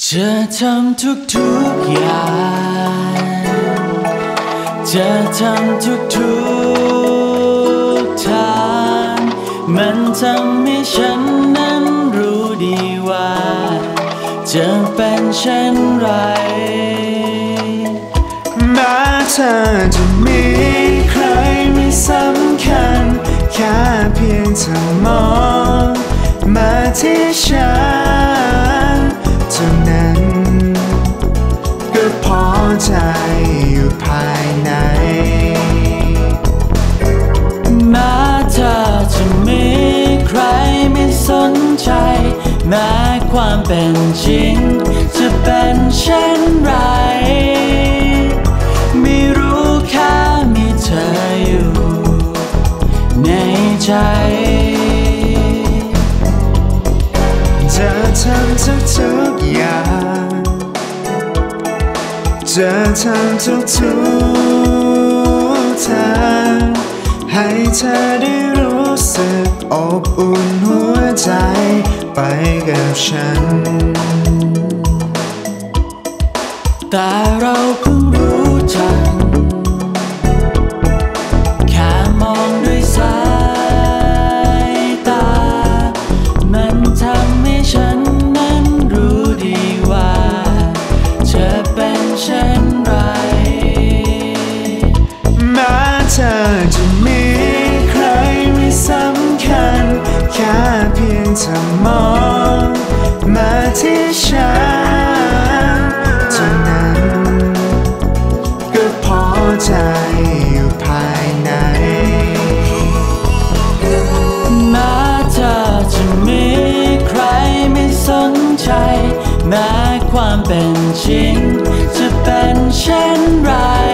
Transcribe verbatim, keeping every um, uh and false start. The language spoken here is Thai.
จะทำทุกทุกอย่างจะทำทุกทุกทางมันทำให้ฉันนั้นรู้ดีว่าจะเป็นเช่นไรแม้เธอจะมีใครไม่สำคัญแค่เพียงเธอมองมาที่ฉันเท่านั้นก็พอใจอยู่ภายในแม้เธอจะมีใครไม่สนใจแม้ความเป็นจริงจะเป็นเช่นไรไม่รู้แค่มีเธออยู่ในใจจะทำทุกทุกอย่างจะทำทุกทุกทางให้เธอได้รู้สึกอบอุ่นหัวใจไปกับฉันแต่เราเพิ่งรู้จักแค่มองด้วยสายตามันทำให้ฉันนั้นรู้ดีว่าจะเป็นเช่นไรแม้เธอจะมีใครไม่สำคัญแค่เพียงเธอมองมาที่ฉันเท่านั้นก็พอใจอยู่ภายในแม้เธอจะมีใครไม่สนใจแม้ความเป็นจริงจะเป็นเช่นไร